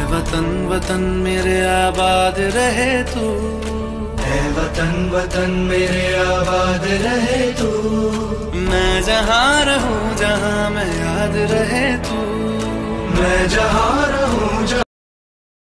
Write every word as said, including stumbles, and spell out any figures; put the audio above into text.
वतन वतन मेरे आबाद रहे तू, है वतन वतन मेरे आबाद रहे तू। मैं जहाँ रहूं जहाँ मैं याद रहे तू, मैं जहाँ रहूं जहाँ